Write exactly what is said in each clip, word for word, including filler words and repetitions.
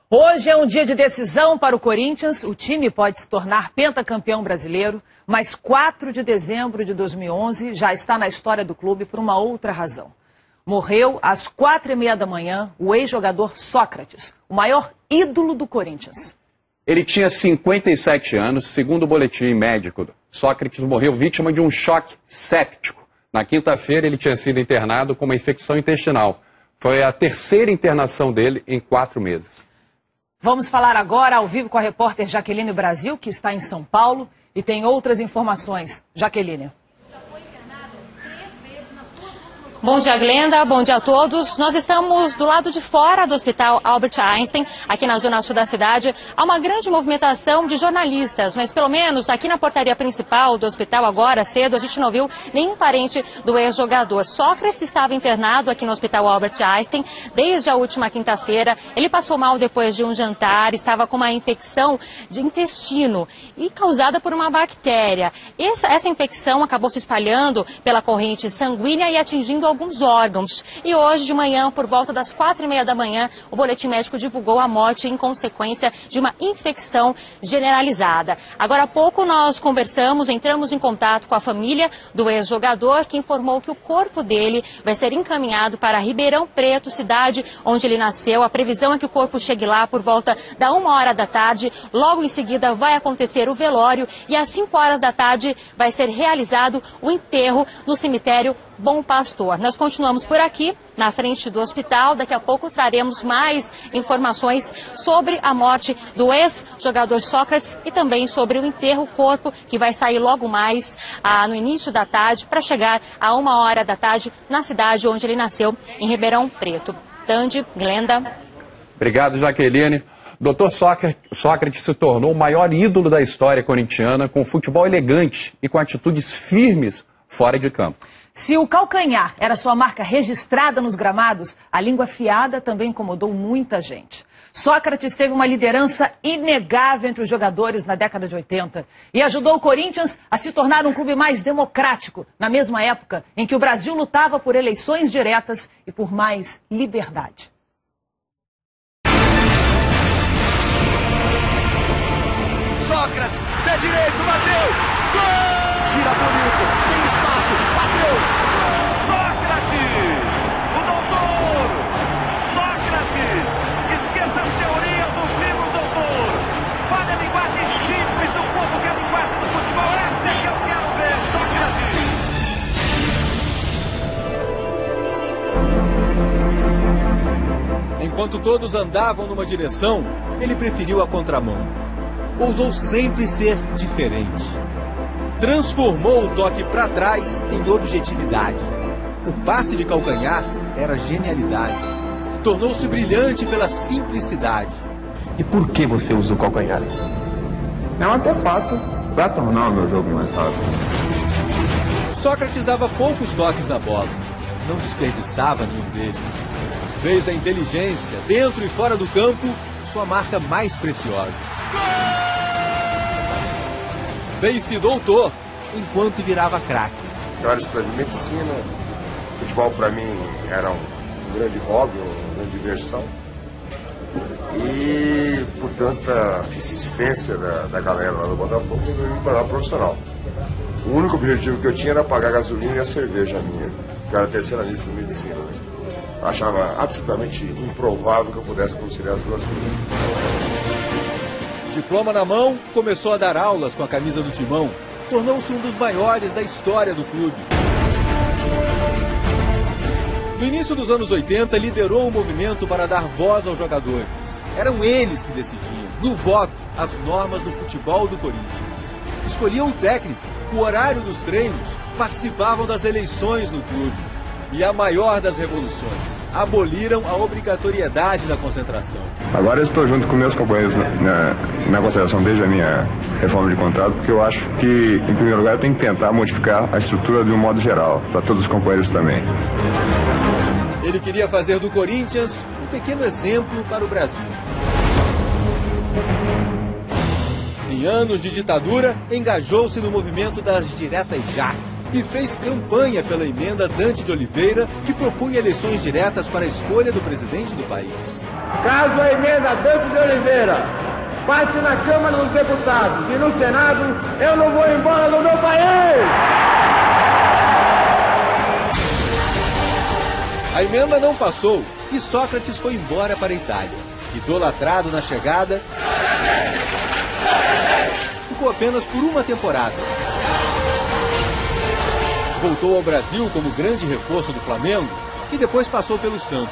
Hoje é um dia de decisão para o Corinthians. O time pode se tornar pentacampeão brasileiro, mas quatro de dezembro de dois mil e onze já está na história do clube por uma outra razão. Morreu às quatro e meia da manhã o ex-jogador Sócrates, o maior ídolo do Corinthians. Ele tinha cinquenta e sete anos, segundo o boletim médico. Sócrates morreu vítima de um choque séptico. Na quinta-feira ele tinha sido internado com uma infecção intestinal. Foi a terceira internação dele em quatro meses. Vamos falar agora ao vivo com a repórter Jaqueline Brasil, que está em São Paulo e tem outras informações. Jaqueline. Bom dia, Glenda. Bom dia a todos. Nós estamos do lado de fora do Hospital Albert Einstein, aqui na zona sul da cidade. Há uma grande movimentação de jornalistas, mas pelo menos aqui na portaria principal do hospital, agora cedo, a gente não viu nenhum parente do ex-jogador. Sócrates estava internado aqui no Hospital Albert Einstein desde a última quinta-feira. Ele passou mal depois de um jantar, estava com uma infecção de intestino e causada por uma bactéria. Essa, essa infecção acabou se espalhando pela corrente sanguínea e atingindo alguns órgãos. E hoje de manhã, por volta das quatro e meia da manhã, o boletim médico divulgou a morte em consequência de uma infecção generalizada. Agora há pouco nós conversamos, entramos em contato com a família do ex-jogador, que informou que o corpo dele vai ser encaminhado para Ribeirão Preto, cidade onde ele nasceu. A previsão é que o corpo chegue lá por volta da uma hora da tarde. Logo em seguida vai acontecer o velório e às cinco horas da tarde vai ser realizado o enterro no cemitério Bom Pastor. Nós continuamos por aqui, na frente do hospital. Daqui a pouco traremos mais informações sobre a morte do ex-jogador Sócrates e também sobre o enterro, corpo que vai sair logo mais ah, no início da tarde para chegar a uma hora da tarde na cidade onde ele nasceu, em Ribeirão Preto. Tandy, Glenda. Obrigado, Jaqueline. doutor Sócrates se tornou o maior ídolo da história corintiana, com futebol elegante e com atitudes firmes fora de campo. Se o calcanhar era sua marca registrada nos gramados, a língua afiada também incomodou muita gente. Sócrates teve uma liderança inegável entre os jogadores na década de oitenta e ajudou o Corinthians a se tornar um clube mais democrático, na mesma época em que o Brasil lutava por eleições diretas e por mais liberdade. Sócrates, pé direito, bateu! Gol! Gira bonito, tem espaço, bateu! Sócrates! O doutor! Sócrates! Esqueça as teorias dos livros, doutor! Fale a linguagem simples do povo que é a linguagem do futebol. Essa é que eu quero ver, Sócrates! Enquanto todos andavam numa direção, ele preferiu a contramão. Ousou sempre ser diferente. Transformou o toque para trás em objetividade. O passe de calcanhar era genialidade. Tornou-se brilhante pela simplicidade. E por que você usa o calcanhar? É um artefato para tornar o meu jogo mais fácil. Sócrates dava poucos toques na bola. Não desperdiçava nenhum deles. Fez da inteligência, dentro e fora do campo, sua marca mais preciosa. Fez-se doutor enquanto virava craque. Eu era estudante de medicina, futebol para mim era um grande hobby, uma grande diversão. E, portanto, a insistência da, da galera lá do Botafogo foi me tornar profissional. O único objetivo que eu tinha era pagar a gasolina e a cerveja minha, que era terceiranista de medicina. Eu achava absolutamente improvável que eu pudesse conciliar as duas coisas. Diploma na mão, começou a dar aulas com a camisa do Timão. Tornou-se um dos maiores da história do clube. No início dos anos oitenta, liderou o movimento para dar voz aos jogadores. Eram eles que decidiam, no voto, as normas do futebol do Corinthians. Escolhiam o técnico, o horário dos treinos, participavam das eleições no clube. E a maior das revoluções, aboliram a obrigatoriedade da concentração. Agora eu estou junto com meus companheiros na, na, na concentração desde a minha reforma de contrato, porque eu acho que, em primeiro lugar, eu tenho que tentar modificar a estrutura de um modo geral, para todos os companheiros também. Ele queria fazer do Corinthians um pequeno exemplo para o Brasil. Em anos de ditadura, engajou-se no movimento das diretas já. E fez campanha pela emenda Dante de Oliveira, que propunha eleições diretas para a escolha do presidente do país. Caso a emenda Dante de Oliveira passe na Câmara dos Deputados e no Senado, eu não vou embora do meu país! A emenda não passou e Sócrates foi embora para a Itália. Idolatrado na chegada, ficou apenas por uma temporada. Voltou ao Brasil como grande reforço do Flamengo e depois passou pelo Santos.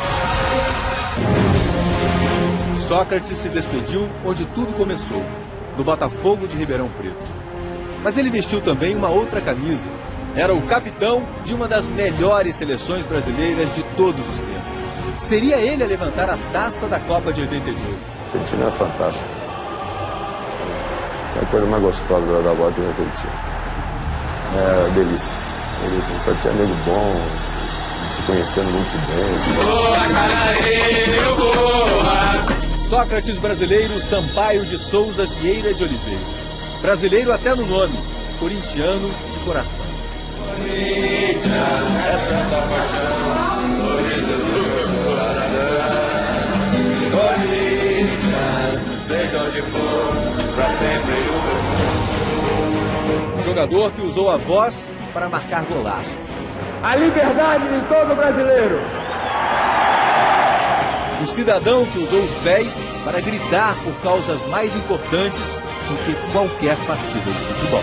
Sócrates se despediu onde tudo começou, no Botafogo de Ribeirão Preto. Mas ele vestiu também uma outra camisa. Era o capitão de uma das melhores seleções brasileiras de todos os tempos. Seria ele a levantar a taça da Copa de oitenta e dois. Aquele time era fantástico. Essa é a coisa mais gostosa do da bola que eu aquele time. É delícia. delícia. Só tinha nego bom, se conhecendo muito bem. Sócrates brasileiro Sampaio de Souza Vieira de Oliveira. Brasileiro até no nome, corintiano de coração. Corinthians é tanta paixão, sorriso do meu coração. Corinthians, seja onde for, pra sempre o jogador que usou a voz para marcar golaço. A liberdade de todo brasileiro. O cidadão que usou os pés para gritar por causas mais importantes do que qualquer partida de futebol.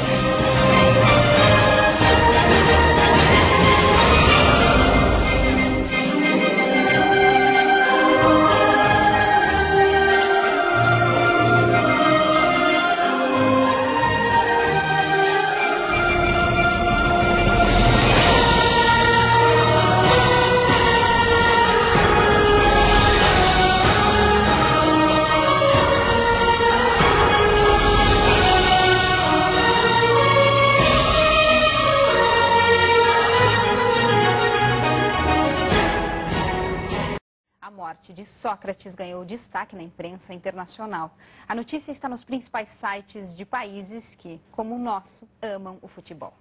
De Sócrates ganhou destaque na imprensa internacional. A notícia está nos principais sites de países que, como o nosso, amam o futebol.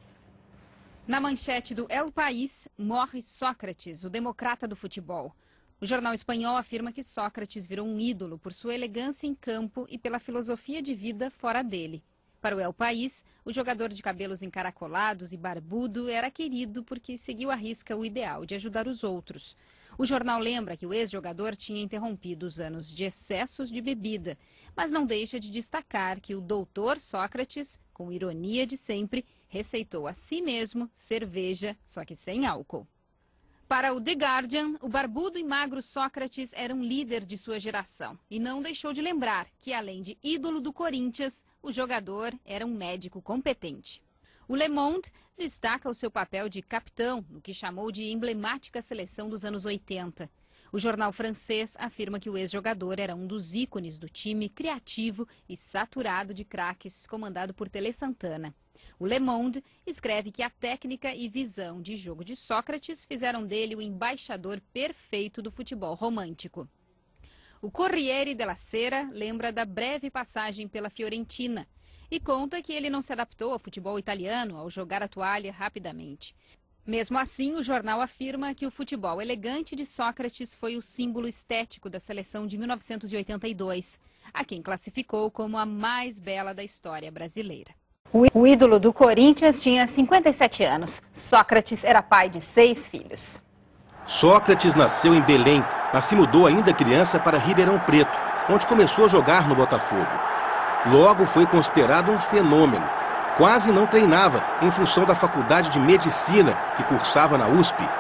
Na manchete do El País, morre Sócrates, o democrata do futebol. O jornal espanhol afirma que Sócrates virou um ídolo por sua elegância em campo e pela filosofia de vida fora dele. Para o El País, o jogador de cabelos encaracolados e barbudo era querido porque seguiu à risca o ideal de ajudar os outros. O jornal lembra que o ex-jogador tinha interrompido os anos de excessos de bebida, mas não deixa de destacar que o doutor Sócrates, com ironia de sempre, receitou a si mesmo cerveja, só que sem álcool. Para o The Guardian, o barbudo e magro Sócrates era um líder de sua geração e não deixou de lembrar que, além de ídolo do Corinthians, o jogador era um médico competente. O Le Monde destaca o seu papel de capitão, no que chamou de emblemática seleção dos anos oitenta. O jornal francês afirma que o ex-jogador era um dos ícones do time criativo e saturado de craques comandado por Tele Santana. O Le Monde escreve que a técnica e visão de jogo de Sócrates fizeram dele o embaixador perfeito do futebol romântico. O Corriere della Sera lembra da breve passagem pela Fiorentina e conta que ele não se adaptou ao futebol italiano ao jogar a toalha rapidamente. Mesmo assim, o jornal afirma que o futebol elegante de Sócrates foi o símbolo estético da seleção de mil novecentos e oitenta e dois, a quem classificou como a mais bela da história brasileira. O ídolo do Corinthians tinha cinquenta e sete anos. Sócrates era pai de seis filhos. Sócrates nasceu em Belém, mas se mudou ainda criança para Ribeirão Preto, onde começou a jogar no Botafogo. Logo foi considerado um fenômeno. Quase não treinava em função da faculdade de medicina que cursava na U S P.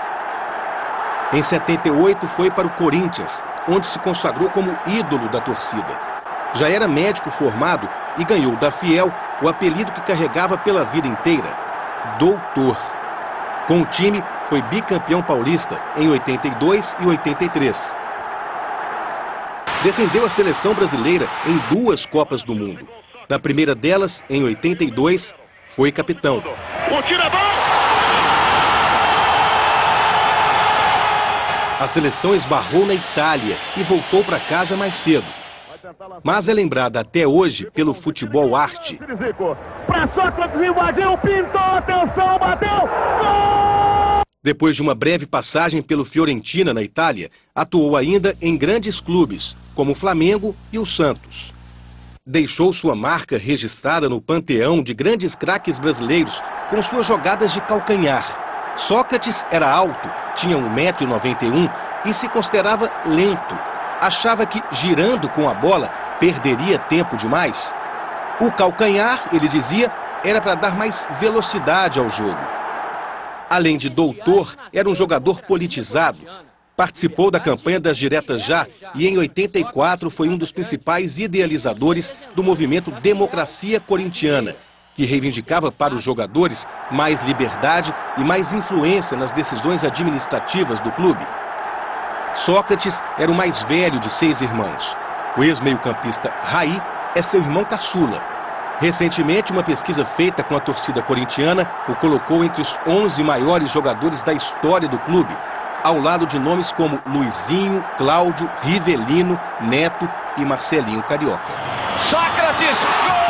Em setenta e oito foi para o Corinthians, onde se consagrou como ídolo da torcida. Já era médico formado e ganhou da Fiel o apelido que carregava pela vida inteira, Doutor. Com o time, foi bicampeão paulista em oitenta e dois e oitenta e três. Defendeu a seleção brasileira em duas Copas do Mundo. Na primeira delas, em oitenta e dois, foi capitão. A seleção esbarrou na Itália e voltou para casa mais cedo. Mas é lembrada até hoje pelo futebol arte. Para Sócrates invadiu, pintou, atenção, bateu! Gol! Depois de uma breve passagem pelo Fiorentina, na Itália, atuou ainda em grandes clubes, como o Flamengo e o Santos. Deixou sua marca registrada no panteão de grandes craques brasileiros com suas jogadas de calcanhar. Sócrates era alto, tinha um metro e noventa e um e se considerava lento. Achava que, girando com a bola, perderia tempo demais. O calcanhar, ele dizia, era para dar mais velocidade ao jogo. Além de doutor, era um jogador politizado. Participou da campanha das Diretas Já e em oitenta e quatro foi um dos principais idealizadores do movimento Democracia Corintiana, que reivindicava para os jogadores mais liberdade e mais influência nas decisões administrativas do clube. Sócrates era o mais velho de seis irmãos. O ex-meio-campista Raí é seu irmão caçula. Recentemente, uma pesquisa feita com a torcida corintiana o colocou entre os onze maiores jogadores da história do clube, ao lado de nomes como Luizinho, Cláudio, Rivelino, Neto e Marcelinho Carioca. Sócrates, gol!